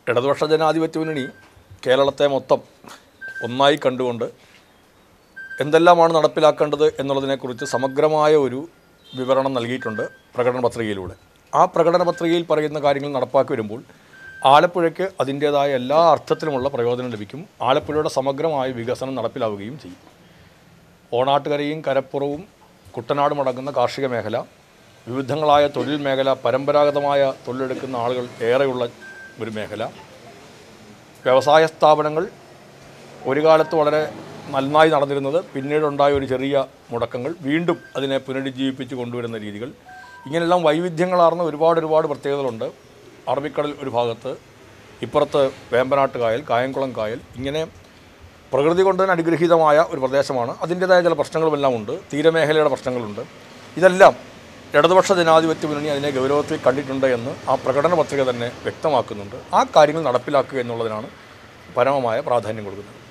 ഇടതുപക്ഷ ജനാധിപത്യ മുന്നണി കേരളത്തെ മൊത്തം ഒന്നായി കണ്ടുകൊണ്ട് എന്തെല്ലാമാണ് നടപ്പിലാക്കേണ്ടത് എന്നുള്ളതിനെക്കുറിച്ച് സമഗ്രമായ ഒരു വിവരണം നൽകിയിട്ടുണ്ട് പ്രകടന പത്രികയിലൂടെ. ആ പ്രകടന പത്രികയിൽ പറയുന്ന കാര്യങ്ങൾ നടപ്പാക്കി വരുമ്പോൾ ആലപ്പുഴയ്ക്ക് അതിൻ്റേതായ എല്ലാ അർത്ഥത്തിലുമുള്ള പ്രയോജനം ലഭിക്കും. ആലപ്പുഴയുടെ സമഗ്രമായ വികസനം നടപ്പിലാവുകയും ചെയ്യും. ഓണാട്ടുകരയും കരപ്പുറവും കുട്ടനാടും അടങ്ങുന്ന കാർഷിക മേഖല, വിവിധങ്ങളായ തൊഴിൽ മേഖല, പരമ്പരാഗതമായ തൊഴിലെടുക്കുന്ന ആളുകൾ ഏറെയുള്ള ഒരു മേഖല, വ്യവസായ സ്ഥാപനങ്ങൾ ഒരു കാലത്ത് വളരെ നന്നായി നടന്നിരുന്നത് പിന്നീടുണ്ടായ ഒരു ചെറിയ മുടക്കങ്ങൾ, വീണ്ടും അതിനെ പുനരുജ്ജീവിപ്പിച്ച് കൊണ്ടുവരുന്ന രീതികൾ, ഇങ്ങനെയെല്ലാം വൈവിധ്യങ്ങളാർന്ന ഒരുപാട് പ്രത്യേകതകളുണ്ട്. അറബിക്കടൽ ഒരു ഭാഗത്ത്, ഇപ്പുറത്ത് വേമ്പനാട്ട് കായൽ, കായംകുളം കായൽ, ഇങ്ങനെ പ്രകൃതി കൊണ്ട് തന്നെ അനുഗ്രഹീതമായ ഒരു പ്രദേശമാണ്. അതിൻ്റേതായ ചില പ്രശ്നങ്ങളുമെല്ലാം ഉണ്ട്. തീരമേഖലയുടെ പ്രശ്നങ്ങളുണ്ട്. ഇതെല്ലാം ഇടതുപക്ഷ ജനാധിപത്യ മുന്നണി അതിനെ ഗൗരവത്തിൽ കണ്ടിട്ടുണ്ട് എന്ന് ആ പ്രകടന പത്രിക തന്നെ വ്യക്തമാക്കുന്നുണ്ട്. ആ കാര്യങ്ങൾ നടപ്പിലാക്കുക എന്നുള്ളതിനാണ് പരമമായ പ്രാധാന്യം കൊടുക്കുന്നത്.